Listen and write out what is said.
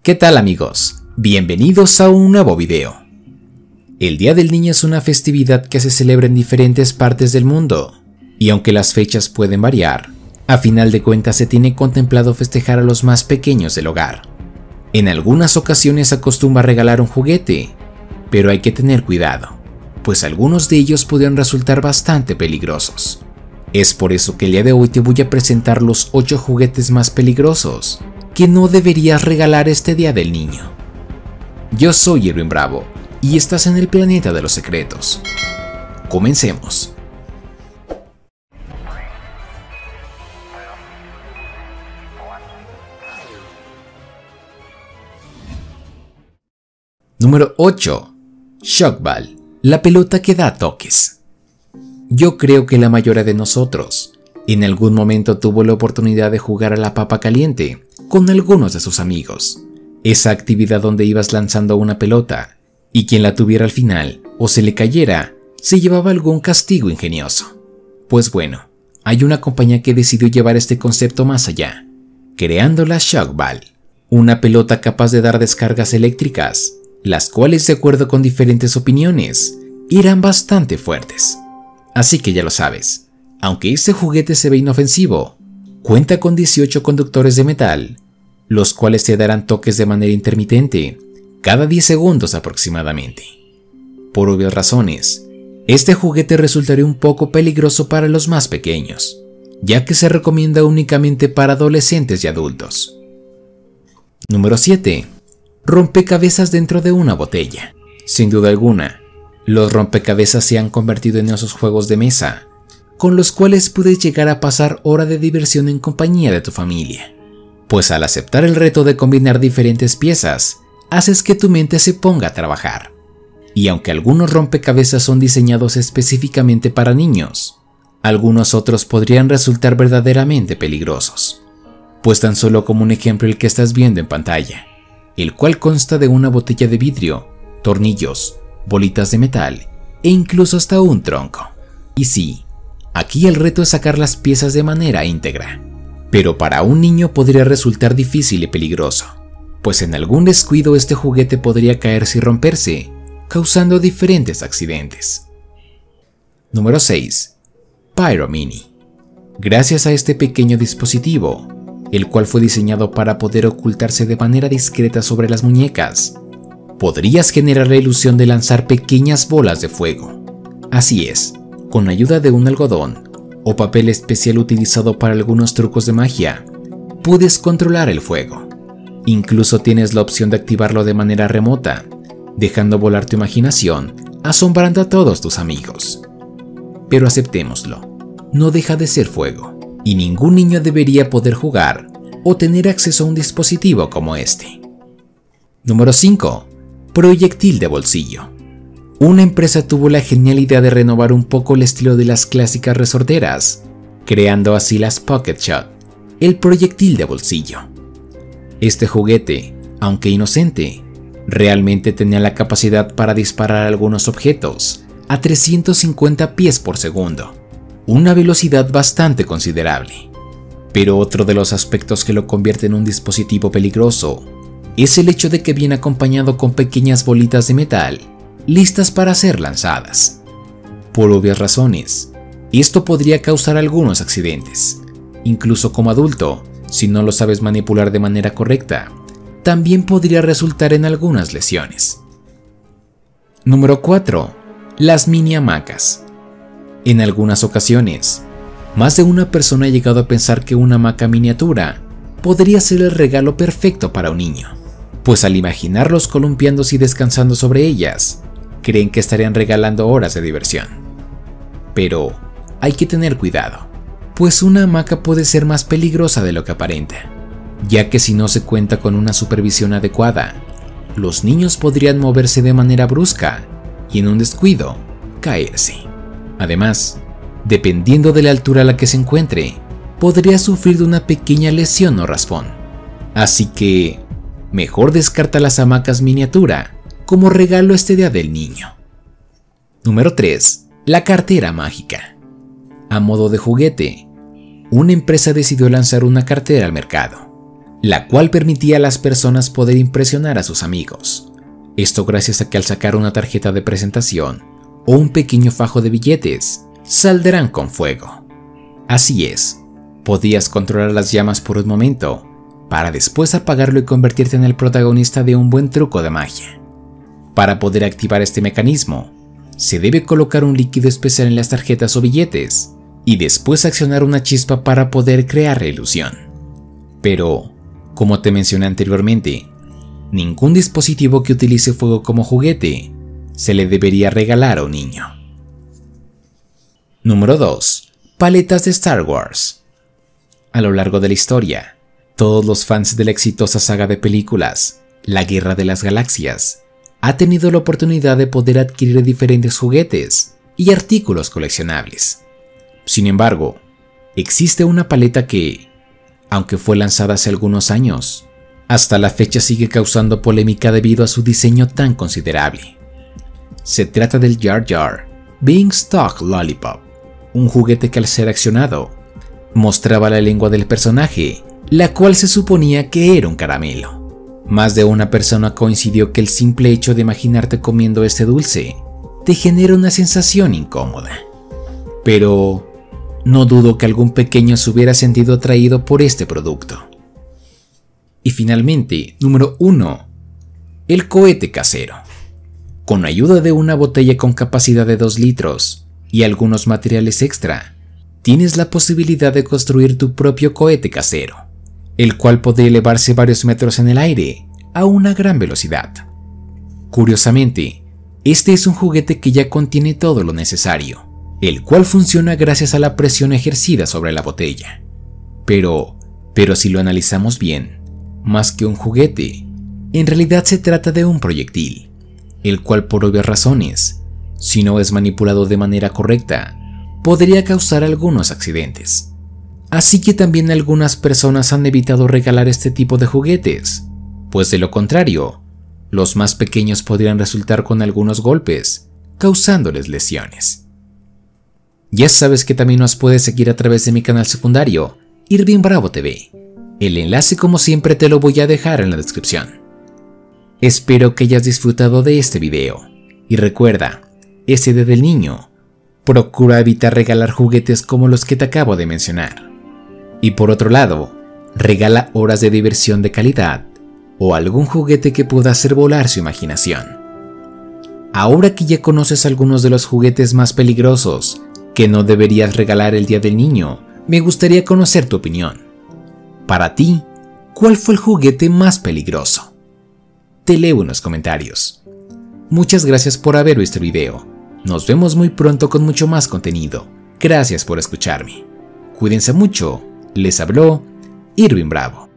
¿Qué tal amigos? Bienvenidos a un nuevo video. El Día del Niño es una festividad que se celebra en diferentes partes del mundo, y aunque las fechas pueden variar, a final de cuentas se tiene contemplado festejar a los más pequeños del hogar. En algunas ocasiones se acostumbra a regalar un juguete, pero hay que tener cuidado, pues algunos de ellos podrían resultar bastante peligrosos. Es por eso que el día de hoy te voy a presentar los 8 juguetes más peligrosos que no deberías regalar este Día del Niño. Yo soy Irwin Bravo y estás en el planeta de los secretos. Comencemos. Número 8. Shockball, la pelota que da toques. Yo creo que la mayoría de nosotros en algún momento tuvo la oportunidad de jugar a la papa caliente con algunos de sus amigos. Esa actividad donde ibas lanzando una pelota y quien la tuviera al final o se le cayera se llevaba algún castigo ingenioso. Pues bueno, hay una compañía que decidió llevar este concepto más allá, creando la Shockball, una pelota capaz de dar descargas eléctricas, las cuales de acuerdo con diferentes opiniones eran bastante fuertes. Así que ya lo sabes, aunque este juguete se ve inofensivo, cuenta con 18 conductores de metal, los cuales te darán toques de manera intermitente, cada 10 segundos aproximadamente. Por obvias razones, este juguete resultaría un poco peligroso para los más pequeños, ya que se recomienda únicamente para adolescentes y adultos. Número 7. Rompecabezas dentro de una botella. Sin duda alguna, los rompecabezas se han convertido en esos juegos de mesa, con los cuales puedes llegar a pasar hora de diversión en compañía de tu familia. Pues al aceptar el reto de combinar diferentes piezas, haces que tu mente se ponga a trabajar. Y aunque algunos rompecabezas son diseñados específicamente para niños, algunos otros podrían resultar verdaderamente peligrosos. Pues tan solo como un ejemplo el que estás viendo en pantalla, el cual consta de una botella de vidrio, tornillos, bolitas de metal e incluso hasta un tronco. Y sí, aquí el reto es sacar las piezas de manera íntegra, pero para un niño podría resultar difícil y peligroso, pues en algún descuido este juguete podría caerse y romperse, causando diferentes accidentes. Número 6. Pyro Mini. Gracias a este pequeño dispositivo, el cual fue diseñado para poder ocultarse de manera discreta sobre las muñecas, podrías generar la ilusión de lanzar pequeñas bolas de fuego. Así es, con ayuda de un algodón o papel especial utilizado para algunos trucos de magia, puedes controlar el fuego. Incluso tienes la opción de activarlo de manera remota, dejando volar tu imaginación, asombrando a todos tus amigos. Pero aceptémoslo, no deja de ser fuego, y ningún niño debería poder jugar o tener acceso a un dispositivo como este. Número 5. Proyectil de bolsillo. Una empresa tuvo la genial idea de renovar un poco el estilo de las clásicas resorteras, creando así las Pocket Shot, el proyectil de bolsillo. Este juguete, aunque inocente, realmente tenía la capacidad para disparar algunos objetos a 350 pies por segundo, una velocidad bastante considerable. Pero otro de los aspectos que lo convierte en un dispositivo peligroso es el hecho de que viene acompañado con pequeñas bolitas de metal listas para ser lanzadas. Por obvias razones, esto podría causar algunos accidentes. Incluso como adulto, si no lo sabes manipular de manera correcta, también podría resultar en algunas lesiones. Número 4. Las mini hamacas. En algunas ocasiones, más de una persona ha llegado a pensar que una hamaca miniatura podría ser el regalo perfecto para un niño, pues al imaginarlos columpiándose y descansando sobre ellas, creen que estarían regalando horas de diversión. Pero hay que tener cuidado, pues una hamaca puede ser más peligrosa de lo que aparenta, ya que si no se cuenta con una supervisión adecuada, los niños podrían moverse de manera brusca y en un descuido, caerse. Además, dependiendo de la altura a la que se encuentre, podría sufrir de una pequeña lesión o raspón. Así que, mejor descarta las hamacas miniatura como regalo este Día del Niño. Número 3. La cartera mágica. A modo de juguete, una empresa decidió lanzar una cartera al mercado, la cual permitía a las personas poder impresionar a sus amigos. Esto gracias a que al sacar una tarjeta de presentación o un pequeño fajo de billetes, saldrán con fuego. Así es, podías controlar las llamas por un momento, para después apagarlo y convertirte en el protagonista de un buen truco de magia. Para poder activar este mecanismo, se debe colocar un líquido especial en las tarjetas o billetes, y después accionar una chispa para poder crear la ilusión. Pero, como te mencioné anteriormente, ningún dispositivo que utilice fuego como juguete se le debería regalar a un niño. Número 2. Paletas de Star Wars. A lo largo de la historia, todos los fans de la exitosa saga de películas, La Guerra de las Galaxias, ha tenido la oportunidad de poder adquirir diferentes juguetes y artículos coleccionables. Sin embargo, existe una paleta que, aunque fue lanzada hace algunos años, hasta la fecha sigue causando polémica debido a su diseño tan considerable. Se trata del Jar Jar Beanstalk Lollipop, un juguete que al ser accionado, mostraba la lengua del personaje, la cual se suponía que era un caramelo. Más de una persona coincidió que el simple hecho de imaginarte comiendo este dulce te genera una sensación incómoda. Pero no dudo que algún pequeño se hubiera sentido atraído por este producto. Y finalmente, número 1. El cohete casero. Con ayuda de una botella con capacidad de 2 litros y algunos materiales extra, tienes la posibilidad de construir tu propio cohete casero, el cual puede elevarse varios metros en el aire a una gran velocidad. Curiosamente, este es un juguete que ya contiene todo lo necesario, el cual funciona gracias a la presión ejercida sobre la botella. Pero si lo analizamos bien, más que un juguete, en realidad se trata de un proyectil, el cual por obvias razones, si no es manipulado de manera correcta, podría causar algunos accidentes. Así que también algunas personas han evitado regalar este tipo de juguetes, pues de lo contrario, los más pequeños podrían resultar con algunos golpes, causándoles lesiones. Ya sabes que también nos puedes seguir a través de mi canal secundario, Irving Bravo TV. El enlace como siempre te lo voy a dejar en la descripción. Espero que hayas disfrutado de este video. Y recuerda, ese día del niño, procura evitar regalar juguetes como los que te acabo de mencionar. Y por otro lado, regala horas de diversión de calidad o algún juguete que pueda hacer volar su imaginación. Ahora que ya conoces algunos de los juguetes más peligrosos que no deberías regalar el día del niño, me gustaría conocer tu opinión. Para ti, ¿cuál fue el juguete más peligroso? Te leo en los comentarios. Muchas gracias por haber visto el video. Nos vemos muy pronto con mucho más contenido. Gracias por escucharme. Cuídense mucho. Les habló Irving Bravo.